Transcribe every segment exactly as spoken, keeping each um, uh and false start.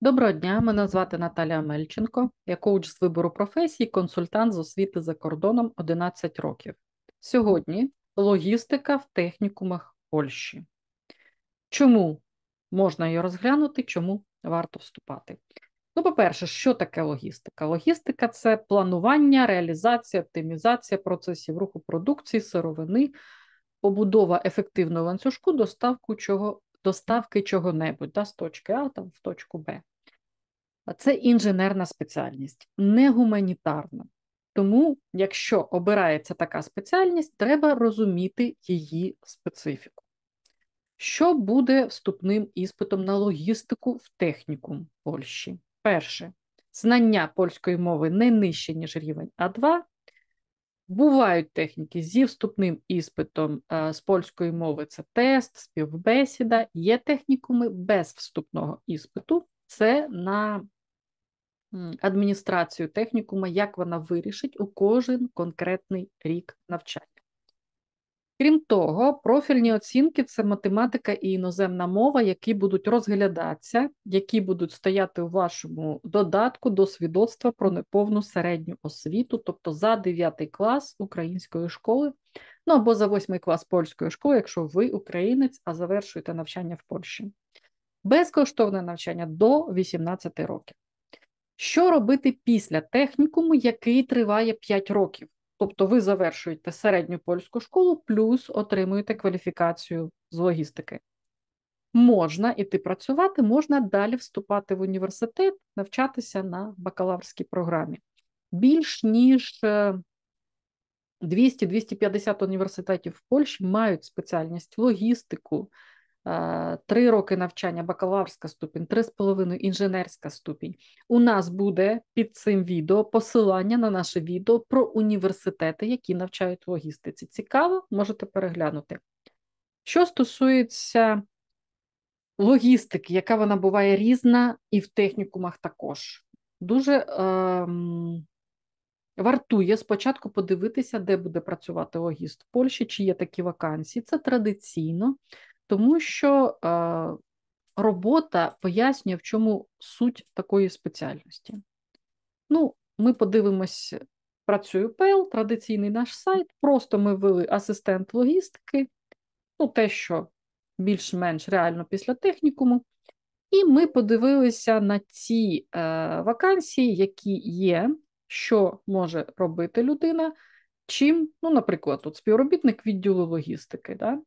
Доброго дня, мене звати Наталія Мельченко. Я коуч з вибору професії, консультант з освіти за кордоном одинадцять років. Сьогодні логістика в технікумах Польщі. Чому можна її розглянути, чому варто вступати? Ну, по-перше, що таке логістика? Логістика – це планування, реалізація, оптимізація процесів руху продукції, сировини, побудова ефективного ланцюжку, доставку чого, доставки чого-небудь да, з точки А там, в точку Б. Це інженерна спеціальність, не гуманітарна. Тому, якщо обирається така спеціальність, треба розуміти її специфіку. Що буде вступним іспитом на логістику в технікум Польщі? Перше. Знання польської мови не нижче, ніж рівень А два. Бувають техніки зі вступним іспитом з польської мови – це тест, співбесіда. Є технікуми без вступного іспиту. Це на адміністрацію технікума, як вона вирішить у кожен конкретний рік навчання. Крім того, профільні оцінки – це математика і іноземна мова, які будуть розглядатися, які будуть стояти у вашому додатку до свідоцтва про неповну середню освіту, тобто за дев'ятий клас української школи, ну або за восьмий клас польської школи, якщо ви українець, а завершуєте навчання в Польщі. Безкоштовне навчання до вісімнадцяти років. Що робити після технікуму, який триває п'ять років? Тобто ви завершуєте середню польську школу, плюс отримуєте кваліфікацію з логістики. Можна іти працювати, можна далі вступати в університет, навчатися на бакалаврській програмі. Більш ніж двісті - двісті п'ятдесят університетів в Польщі мають спеціальність логістику, три роки навчання, бакалаврська ступінь, три з половиною інженерська ступінь. У нас буде під цим відео посилання на наше відео про університети, які навчають логістиці. Цікаво? Можете переглянути. Що стосується логістики, яка вона буває різна і в технікумах також. Дуже ем, вартує спочатку подивитися, де буде працювати логіст в Польщі, чи є такі вакансії. Це традиційно. Тому що е, робота пояснює, в чому суть такої спеціальності. Ну, ми подивимось, працює ПЕЛ, традиційний наш сайт, просто ми ввели асистент логістики, ну, те, що більш-менш реально після технікуму, і ми подивилися на ці е, вакансії, які є, що може робити людина, чим, ну, наприклад, тут співробітник відділу логістики, да?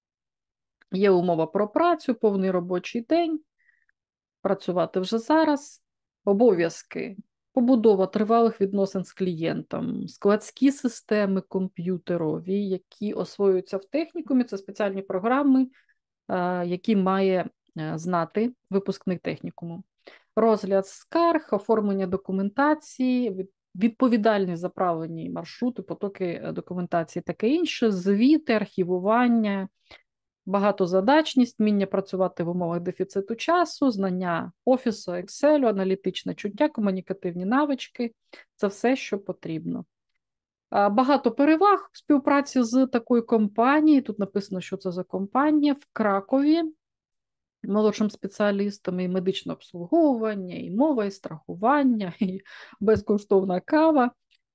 Є умова про працю, повний робочий день, працювати вже зараз, обов'язки, побудова тривалих відносин з клієнтом, складські системи комп'ютерові, які освоюються в технікумі, це спеціальні програми, які має знати випускник технікуму. Розгляд скарг, оформлення документації, відповідальність за правильні маршрути, потоки документації, таке інше, звіти, архівування, багатозадачність, вміння працювати в умовах дефіциту часу, знання офісу, Excel, аналітичне чуття, комунікативні навички – це все, що потрібно. Багато переваг в співпраці з такою компанією, тут написано, що це за компанія, в Кракові, молодшим спеціалістам і медичне обслуговування, і мова, і страхування, і безкоштовна кава.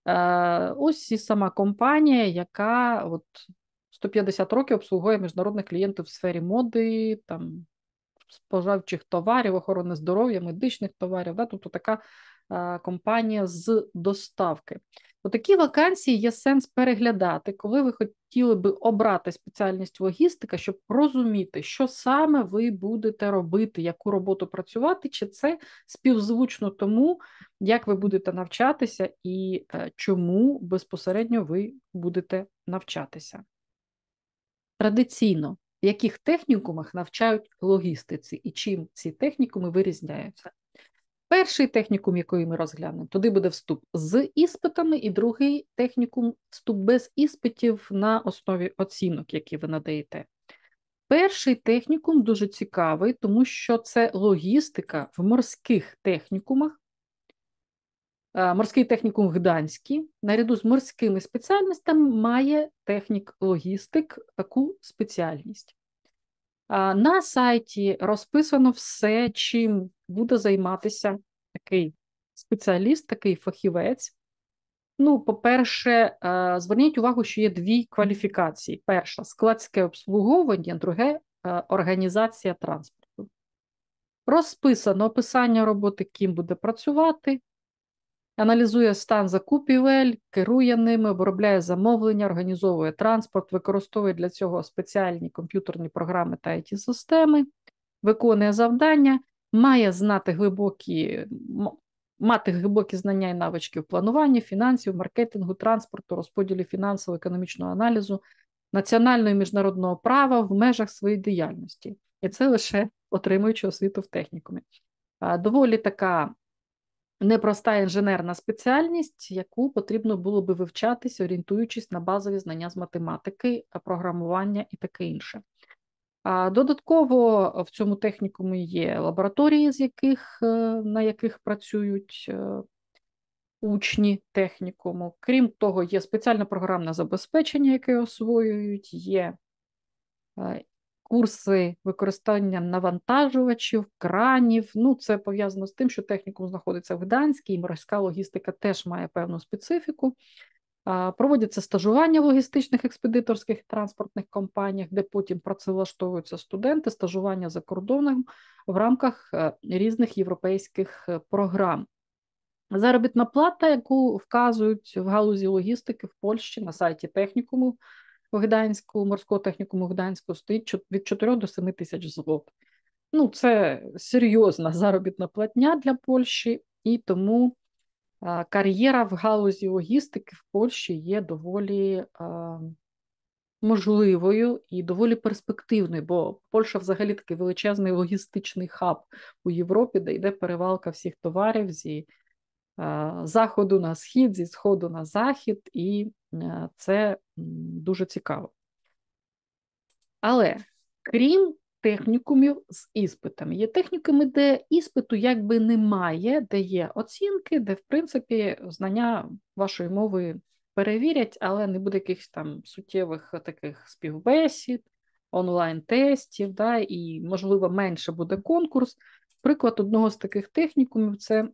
Ось і сама компанія, яка от сто п'ятдесят років обслуговує міжнародних клієнтів в сфері моди, там, споживчих товарів, охорони здоров'я, медичних товарів, да? Тобто така а, компанія з доставки. Такі вакансії є сенс переглядати, коли ви хотіли би обрати спеціальність логістика, щоб розуміти, що саме ви будете робити, яку роботу працювати, чи це співзвучно тому, як ви будете навчатися і е, чому безпосередньо ви будете навчатися. Традиційно, в яких технікумах навчають логістиці і чим ці технікуми вирізняються? Перший технікум, який ми розглянемо, туди буде вступ з іспитами, і другий технікум – вступ без іспитів на основі оцінок, які ви надаєте. Перший технікум дуже цікавий, тому що це логістика в морських технікумах. Морський технікум Гданський, наряду з морськими спеціальностями, має технік-логістик таку спеціальність. На сайті розписано все, чим буде займатися такий спеціаліст, такий фахівець. Ну, по-перше, зверніть увагу, що є дві кваліфікації. Перша – складське обслуговування, друге – організація транспорту. Розписано описання роботи, ким буде працювати, аналізує стан закупівель, керує ними, обробляє замовлення, організовує транспорт, використовує для цього спеціальні комп'ютерні програми та ай ті-системи, виконує завдання, має знати глибокі, мати глибокі знання і навички в плануванні, фінансів, маркетингу, транспорту, розподілі фінансово-економічного аналізу, національного і міжнародного права в межах своєї діяльності. І це лише отримуючи освіту в технікумі. Доволі така непроста інженерна спеціальність, яку потрібно було би вивчатись, орієнтуючись на базові знання з математики, програмування і таке інше. Додатково в цьому технікумі є лабораторії, з яких, на яких працюють учні технікуму. Крім того, є спеціальне програмне забезпечення, яке освоюють, є курси використання навантажувачів, кранів. Ну, це пов'язано з тим, що технікум знаходиться в Гданській, і морська логістика теж має певну специфіку. Проводяться стажування в логістичних, експедиторських і транспортних компаніях, де потім працевлаштовуються студенти, стажування за кордоном в рамках різних європейських програм. Заробітна плата, яку вказують в галузі логістики в Польщі на сайті технікуму в Гданську, морського технікуму в Гданську, стоїть від чотирьох до семи тисяч злот. Ну, це серйозна заробітна платня для Польщі, і тому а, кар'єра в галузі логістики в Польщі є доволі а, можливою і доволі перспективною, бо Польща взагалі такий величезний логістичний хаб у Європі, де йде перевалка всіх товарів зі а, заходу на схід, зі сходу на захід, і а, це дуже цікаво. Але, крім технікумів з іспитами, є технікуми, де іспиту якби немає, де є оцінки, де, в принципі, знання вашої мови перевірять, але не буде якихось там суттєвих таких співбесід, онлайн-тестів, да, і, можливо, менше буде конкурс. Приклад одного з таких технікумів – це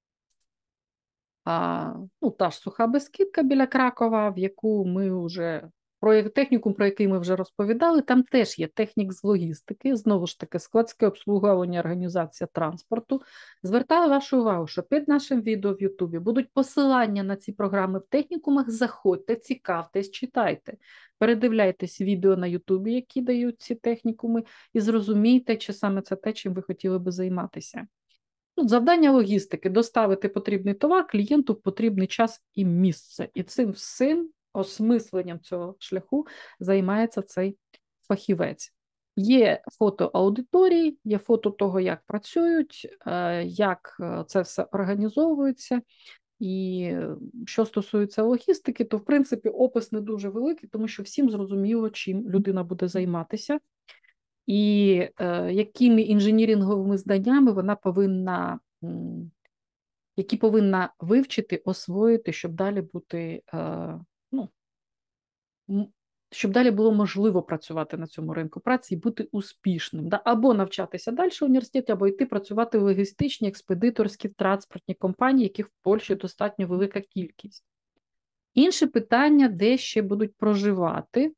а, ну, та ж Суха Бескидка біля Кракова, в яку ми вже, про технікум, про який ми вже розповідали, там теж є технік з логістики, знову ж таки, складське обслуговування, організація транспорту. Звертаю вашу увагу, що під нашим відео в Ютубі будуть посилання на ці програми в технікумах, заходьте, цікавтесь, читайте, передивляйтесь відео на Ютубі, які дають ці технікуми, і зрозумійте, чи саме це те, чим ви хотіли би займатися. Ну, завдання логістики – доставити потрібний товар клієнту в потрібний час і місце. І цим всім осмисленням цього шляху займається цей фахівець. Є фото аудиторії, є фото того, як працюють, як це все організовується. І що стосується логістики, то, в принципі, опис не дуже великий, тому що всім зрозуміло, чим людина буде займатися. І е, якими інженіринговими знаннями вона повинна, м, які повинна вивчити, освоїти, щоб далі бути, е, ну, щоб далі було можливо працювати на цьому ринку праці і бути успішним. Да? Або навчатися далі в університеті, або йти працювати в логістичні, експедиторські, транспортні компанії, яких в Польщі достатньо велика кількість. Інше питання, де ще будуть проживати.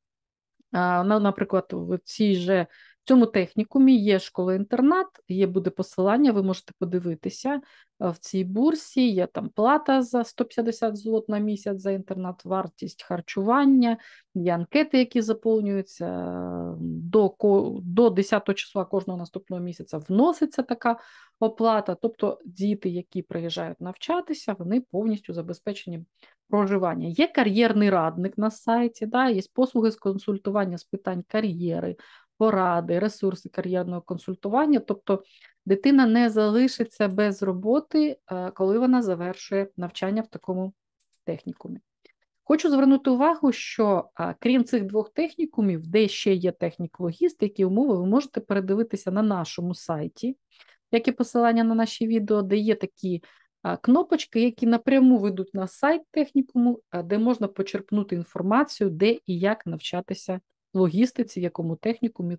Наприклад, в цій же, в цьому технікумі є школа-інтернат, є буде посилання, ви можете подивитися в цій бурсі, є там плата за сто п'ятдесят злот на місяць за інтернат, вартість харчування, є анкети, які заповнюються, до, до десятого числа кожного наступного місяця вноситься така оплата, тобто діти, які приїжджають навчатися, вони повністю забезпечені проживання. Є кар'єрний радник на сайті, да, є послуги з консультування з питань кар'єри, поради, ресурси кар'єрного консультування, тобто дитина не залишиться без роботи, коли вона завершує навчання в такому технікумі. Хочу звернути увагу, що крім цих двох технікумів, де ще є технік логістики, умови, ви можете передивитися на нашому сайті, як і посилання на наші відео, де є такі кнопочки, які напряму ведуть на сайт технікуму, де можна почерпнути інформацію, де і як навчатися логістиці, в якому технікумі це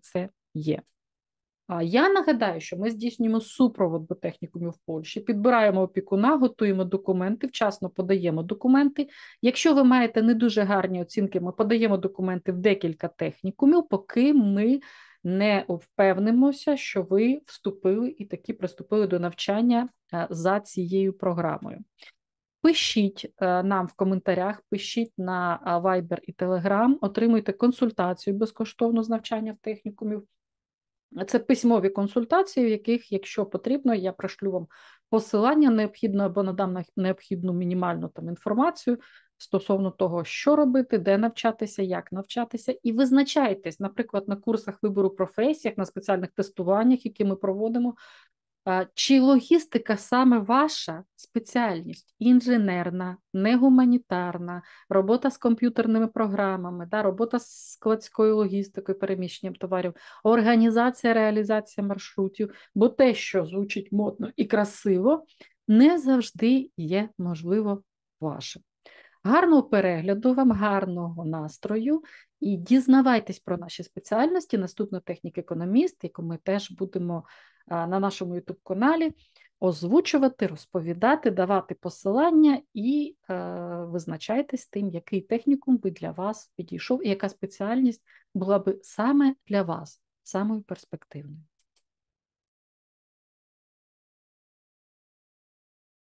є. А я нагадаю, що ми здійснюємо супровод до технікумів в Польщі, підбираємо опікуна, готуємо документи, вчасно подаємо документи. Якщо ви маєте не дуже гарні оцінки, ми подаємо документи в декілька технікумів, поки ми не впевнимося, що ви вступили і таки приступили до навчання за цією програмою. Пишіть нам в коментарях, пишіть на Viber і Telegram, отримуйте консультацію безкоштовно з навчання в технікумів. Це письмові консультації, в яких, якщо потрібно, я пришлю вам посилання необхідно або надам необхідну мінімальну там інформацію стосовно того, що робити, де навчатися, як навчатися, і визначайтесь, наприклад, на курсах вибору професій, на спеціальних тестуваннях, які ми проводимо, чи логістика саме ваша спеціальність? Інженерна, не гуманітарна, робота з комп'ютерними програмами, да, робота з складською логістикою, переміщенням товарів, організація, реалізація маршрутів, бо те, що звучить модно і красиво, не завжди є, можливо, вашим. Гарного перегляду вам, гарного настрою і дізнавайтесь про наші спеціальності. Наступна технік-економіст, яку ми теж будемо на нашому ютуб-каналі озвучувати, розповідати, давати посилання і е, визначайтесь тим, який технікум би для вас підійшов і яка спеціальність була би саме для вас самою перспективною.